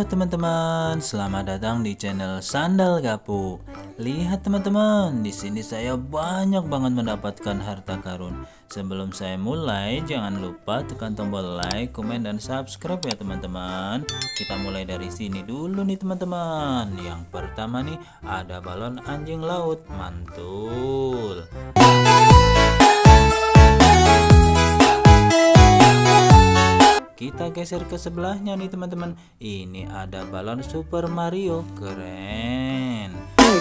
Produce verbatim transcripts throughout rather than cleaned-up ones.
Halo teman-teman, selamat datang di channel Sandal Gapuk. Lihat teman-teman, di sini saya banyak banget mendapatkan harta karun. Sebelum saya mulai, jangan lupa tekan tombol like, komen, dan subscribe ya teman-teman. Kita mulai dari sini dulu nih teman-teman. Yang pertama nih, ada balon anjing laut, mantul. Kita geser ke sebelahnya nih teman-teman. Ini ada balon Super Mario, keren.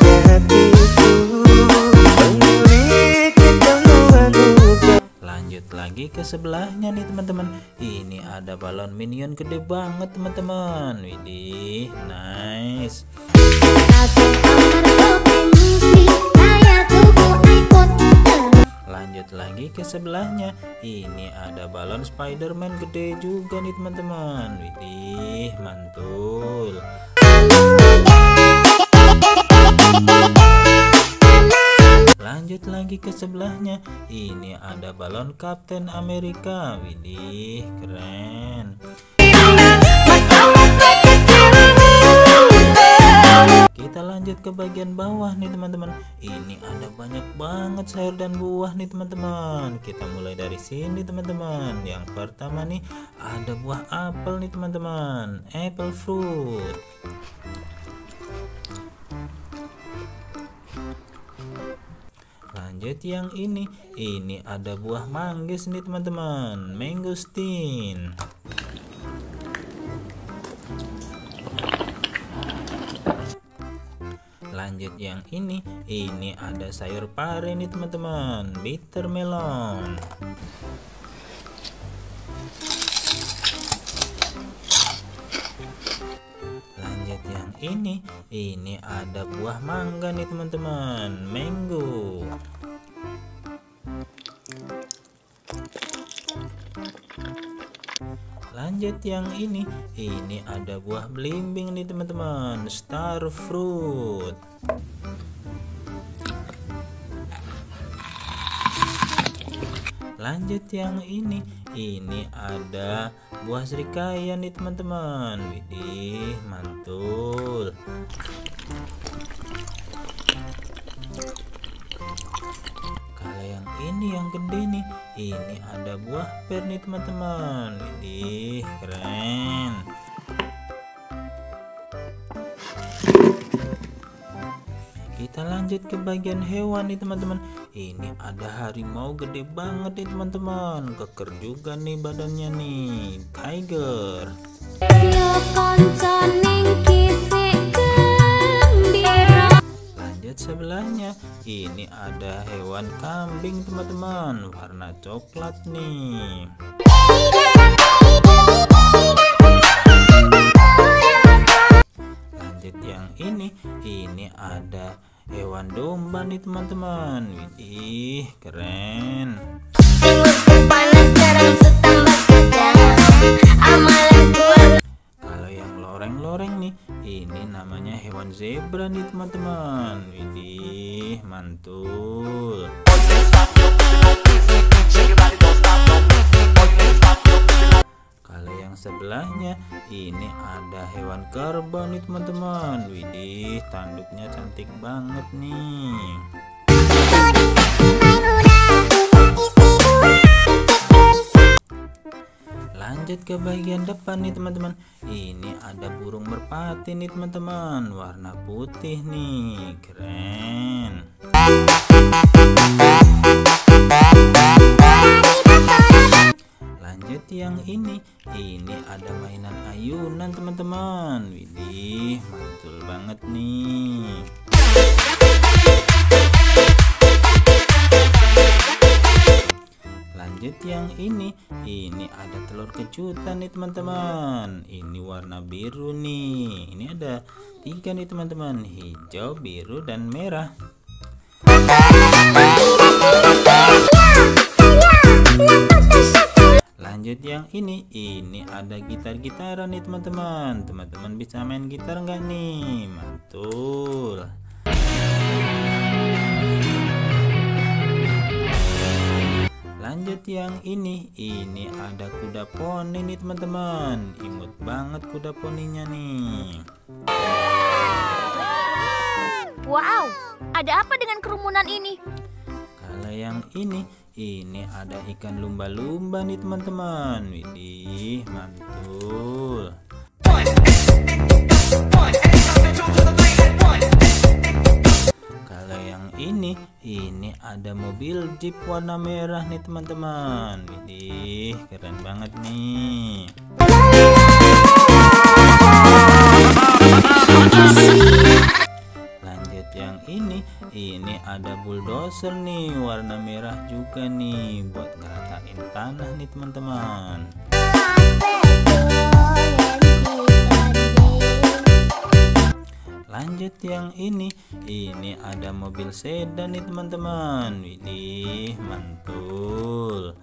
Lanjut lagi ke sebelahnya nih teman-teman. Ini ada balon Minion gede banget teman-teman. Widih, nice. Lanjut lagi ke sebelahnya. Ini ada balon Spider-Man gede juga nih teman-teman. Widih, mantul. Lanjut lagi ke sebelahnya. Ini ada balon Captain America. Widih, keren. Kita lanjut ke bagian bawah nih teman-teman. Ini ada banyak banget sayur dan buah nih teman-teman. Kita mulai dari sini teman-teman. Yang pertama nih ada buah apel nih teman-teman, apple fruit. Lanjut yang ini, ini ada buah manggis nih teman-teman, mangosteen. Lanjut yang ini, ini ada sayur pare nih teman-teman, bitter melon. Lanjut yang ini, ini ada buah mangga nih teman-teman, mango. Lanjut yang ini, ini ada buah belimbing nih teman-teman, star fruit. Lanjut yang ini, ini ada buah serikaya nih teman-teman. Widih, mantul. Kalau yang ini yang gede nih, ini ada buah per nih teman-teman. Widih, keren. Kita lanjut ke bagian hewan nih teman-teman. Ini ada harimau gede banget nih teman-teman, keker juga nih badannya nih, tiger. Lanjut sebelahnya, ini ada hewan kambing teman-teman, warna coklat nih. Lanjut yang ini, ini ada hewan domba nih teman-teman. Widih, keren. Kalau yang loreng-loreng nih, ini namanya hewan zebra nih teman-teman. Widih, mantul. Kalau yang sebelahnya, ini ada hewan kerbau nih teman-teman. Widih, tanduknya cantik banget nih. Lanjut ke bagian depan nih teman-teman. Ini ada burung merpati nih teman-teman, warna putih nih, keren. Lanjut yang ini, ini ada mainan ayunan teman-teman. Widih, mantul banget nih. Lanjut yang ini, ini ada telur kejutan nih teman-teman. Ini warna biru nih. Ini ada tiga nih teman-teman, hijau, biru, dan merah. Lanjut yang ini, ini ada gitar-gitaran nih teman-teman. Teman-teman bisa main gitar nggak nih? Mantul. Lanjut yang ini, ini ada kuda poni nih teman-teman. Imut banget kuda poninya nih. Wow, ada apa dengan kerumunan ini? Kalau yang ini, ini ada ikan lumba-lumba nih teman-teman. Widih, mantul. Kalau yang ini, ini ada mobil jeep warna merah nih teman-teman. Widih, keren banget nih. Lanjut yang ini, ini ada bulldozer nih warna merah juga nih buat ngeratain tanah nih teman-teman. Lanjut yang ini, ini ada mobil sedan nih teman-teman. Widih, mantul.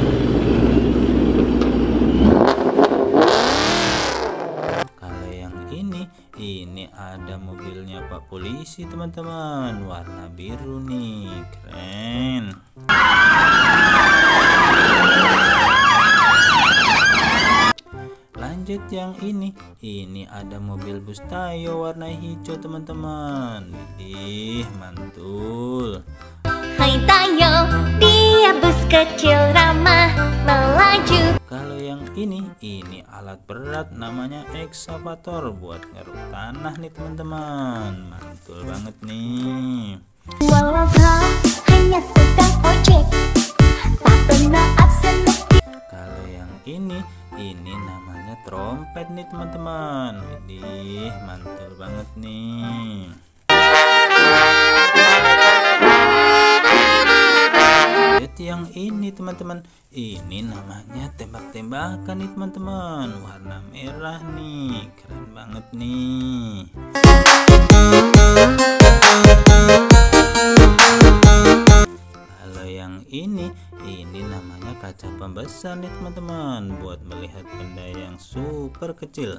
Kalau yang ini, ini ada mobilnya Pak Polisi teman-teman, warna biru nih, keren. Lanjut yang ini, ini ada mobil bus Tayo warna hijau teman-teman. Widih, mantul. Hai Tayo, dia bus kecil ramah melaju. Kalau yang ini, ini alat berat namanya ekskavator buat ngeruk tanah nih teman-teman. Mantul banget nih. Walau kau hanya tukang ojek, tak pernah absen meski. Kalau yang ini, ini namanya trompet nih teman-teman. Widih, mantul banget nih. Lihat yang ini teman-teman, ini namanya tembak-tembakan nih teman-teman, warna merah nih, keren banget nih. Kalau yang ini, ini namanya kaca pembesar nih teman-teman, buat melihat benda yang super kecil.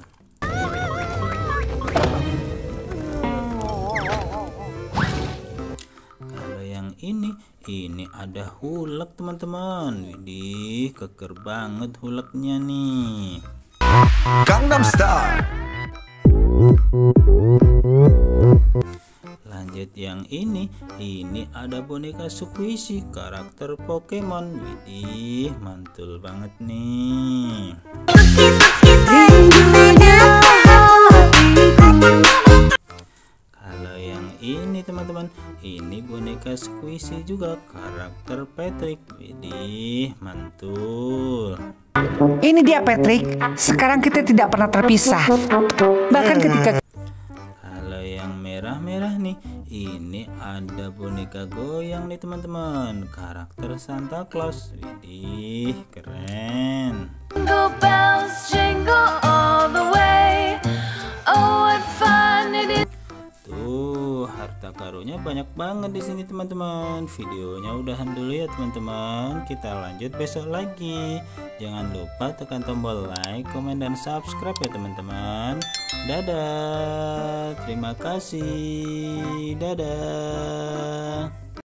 Kalau yang ini, ini ada hulek teman-teman. Widih, keker banget huleknya nih. Gangnam Style. Lanjut yang ini, ini ada boneka Squishy karakter Pokemon. Widih, mantul banget nih. Kalau yang ini teman-teman, ini boneka Squishy juga karakter Patrick. Widih, mantul. Ini dia Patrick. Sekarang kita tidak pernah terpisah. Bahkan ketika Kalau yang merah-merah nih, ini ada boneka goyang nih teman-teman, karakter Santa Claus. Widih, keren. Jingle bells jingle all the way. Oh, what fun it is. Tuh, harta karunnya banyak banget di sini teman-teman. Videonya udahan dulu ya teman-teman. Kita lanjut besok lagi. Jangan lupa tekan tombol like, komen, dan subscribe ya teman-teman. Dadah. Terima kasih. Dadah.